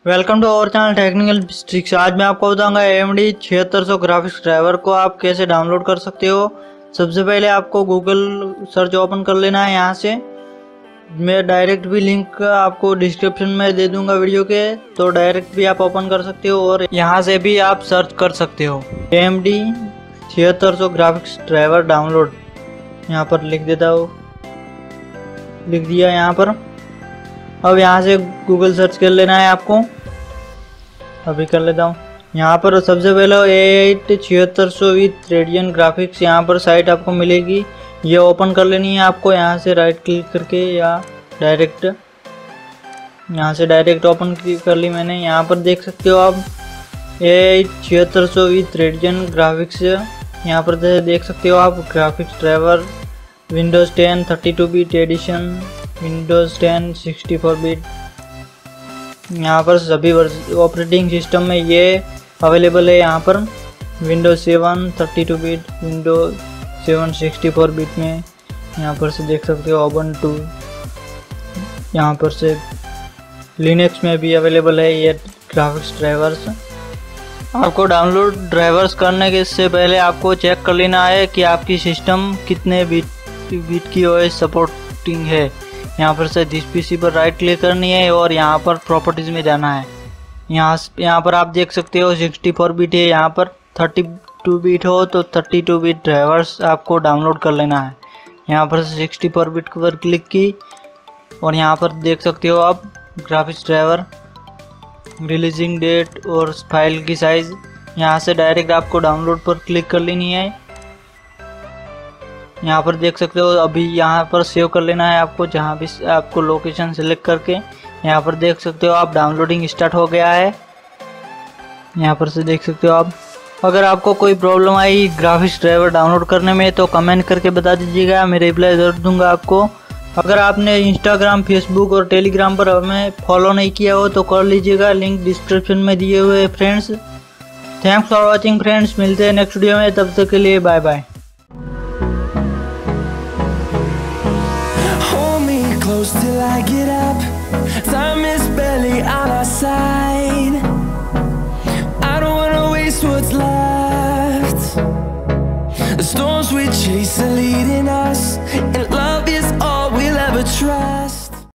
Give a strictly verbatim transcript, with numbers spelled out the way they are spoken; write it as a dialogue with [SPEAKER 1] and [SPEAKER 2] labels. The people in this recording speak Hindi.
[SPEAKER 1] Welcome to our channel technical tricks. आज मैं आपको बताऊंगा ए एम डी छिहत्तर सौ ग्राफिक्स ड्राइवर को आप कैसे डाउनलोड कर सकते हो। सबसे पहले आपको गूगल सर्च ओपन कर लेना है। यहाँ से मैं डायरेक्ट भी लिंक आपको डिस्क्रिप्शन में दे दूंगा वीडियो के, तो डायरेक्ट भी आप ओपन कर सकते हो और यहाँ से भी आप सर्च कर सकते हो ए एम डी छिहत्तर सौ ग्राफिक्स ड्राइवर डाउनलोड। यहाँ पर लिख देता हूँ, लिख दिया यहाँ पर। अब यहाँ से गूगल सर्च कर लेना है आपको, अभी कर लेता हूँ। यहाँ पर सबसे पहले ए एट छिहत्तर सौ विथ रेडियन ग्राफिक्स यहाँ पर साइट आपको मिलेगी, ये ओपन कर लेनी है आपको। यहाँ से राइट क्लिक करके या डायरेक्ट, यहाँ से डायरेक्ट ओपन कर ली मैंने। यहाँ पर देख सकते हो आप ए एट छिहत्तर सौ विथ रेडियन ग्राफिक्स, यहाँ पर देख सकते हो आप graphics driver Windows ten thirty two bit edition, Windows ten sixty four bit. यहाँ पर सभी ऑपरेटिंग सिस्टम में ये अवेलेबल है। यहाँ पर Windows seven thirty two bit, Windows seven sixty four bit में यहाँ पर से देख सकते हो उबुंटू। यहाँ पर से लिनक्स में भी अवेलेबल है ये ग्राफिक्स ड्राइवर्स। आपको डाउनलोड ड्राइवर्स करने के से पहले आपको चेक कर लेना है कि आपकी सिस्टम कितने बिट बिट की ओएस सपोर्टिंग है। यहाँ पर से दिस पीसी पर राइट क्लिक करनी है और यहाँ पर प्रॉपर्टीज़ में जाना है। यहाँ यहाँ पर आप देख सकते हो सिक्सटी फोर बिट है, यहाँ पर थर्टी टू बिट हो तो थर्टी टू बिट ड्राइवर्स आपको डाउनलोड कर लेना है। यहाँ पर सिक्सटी फोर बिट पर क्लिक की और यहाँ पर देख सकते हो आप ग्राफिक्स ड्राइवर, रिलीजिंग डेट और फाइल की साइज़। यहाँ से डायरेक्ट आपको डाउनलोड पर क्लिक कर लेनी है। यहाँ पर देख सकते हो अभी यहाँ पर सेव कर लेना है आपको, जहाँ भी आपको लोकेशन सेलेक्ट करके। यहाँ पर देख सकते हो आप डाउनलोडिंग स्टार्ट हो गया है। यहाँ पर से देख सकते हो आप। अगर आपको कोई प्रॉब्लम आई ग्राफिक्स ड्राइवर डाउनलोड करने में तो कमेंट करके बता दीजिएगा, मैं रिप्लाई ज़रूर दूंगा आपको। अगर आपने इंस्टाग्राम, फेसबुक और टेलीग्राम पर हमें फॉलो नहीं किया हो तो कर लीजिएगा, लिंक डिस्क्रिप्शन में दिए हुए हैं friends. Thanks for watching friends, मिलते हैं नेक्स्ट वीडियो में, तब तक के लिए bye bye.
[SPEAKER 2] Close till I get up, time is barely on our side. I don't wanna waste what's left. The storms we chase are leading us, and love is all we'll ever trust.